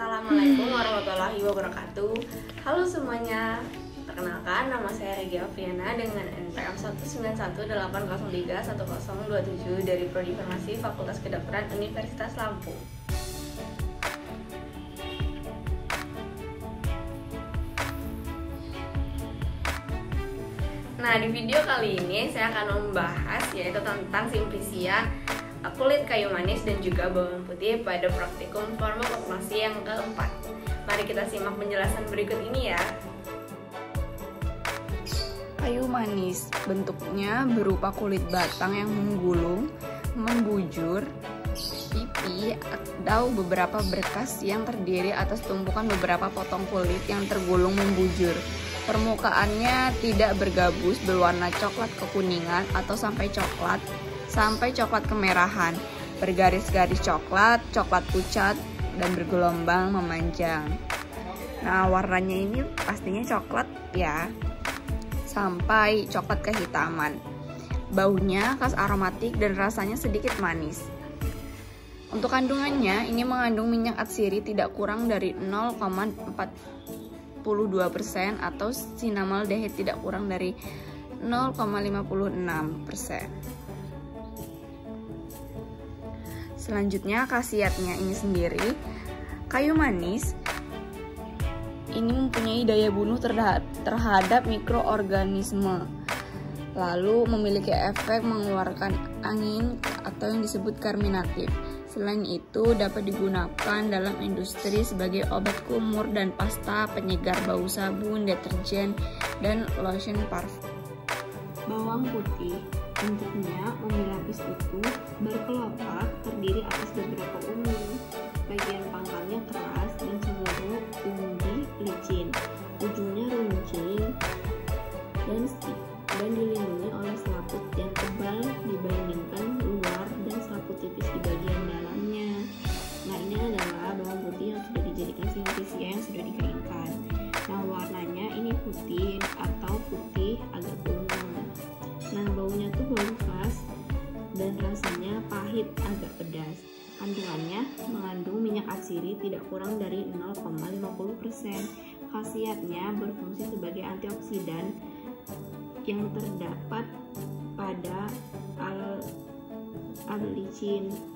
Assalamualaikum warahmatullahi wabarakatuh. Halo semuanya, perkenalkan nama saya Regia Afriana dengan NPM 19180310027 dari Prodi Farmasi Fakultas Kedokteran Universitas Lampung. Nah, di video kali ini saya akan membahas yaitu tentang Simplicia, kulit kayu manis dan juga bawang putih pada praktikum farmakologi yang keempat. Mari kita simak penjelasan berikut ini ya. Kayu manis bentuknya berupa kulit batang yang menggulung, membujur, pipi, atau beberapa berkas yang terdiri atas tumpukan beberapa potong kulit yang tergulung membujur. Permukaannya tidak bergabus, berwarna coklat kekuningan atau sampai coklat kemerahan, bergaris-garis coklat pucat, dan bergelombang memanjang. Nah, warnanya ini pastinya coklat ya, sampai coklat kehitaman. Baunya khas aromatik dan rasanya sedikit manis. Untuk kandungannya, ini mengandung minyak atsiri tidak kurang dari 0,42% atau sinamaldehid tidak kurang dari 0,56%. Selanjutnya khasiatnya ini sendiri, kayu manis ini mempunyai daya bunuh terhadap mikroorganisme, lalu memiliki efek mengeluarkan angin atau yang disebut karminatif. Selain itu dapat digunakan dalam industri sebagai obat kumur dan pasta, penyegar bau sabun, deterjen, dan lotion parfum. Bawang putih bentuknya umbi lapis utuh, berkelopak, terdiri atas beberapa umbi. Bagian pangkalnya keras dan seluruh umbi licin. Ujungnya runcing dan dilindungi oleh selaput yang tebal dibandingkan luar dan selaput tipis di bagian dalamnya. Nah, ini adalah bawang putih yang sudah dijadikan Simplicia yang sudah dikeringkan. Nah, warnanya ini putih atau putih agak ungu. Nah, baunya tuh bau khas dan rasanya pahit agak pedas. Kandungannya mengandung minyak atsiri tidak kurang dari 0,50%. Khasiatnya berfungsi sebagai antioksidan yang terdapat pada allicin